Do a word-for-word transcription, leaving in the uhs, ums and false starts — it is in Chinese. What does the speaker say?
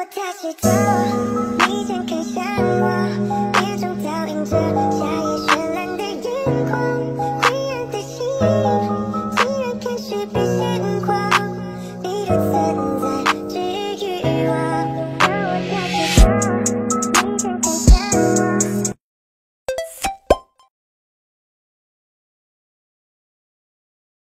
他是的，你先看向我，眼中倒映着夏夜绚烂的眼光，灰暗的心，竟然看是被鲜花，你的刺。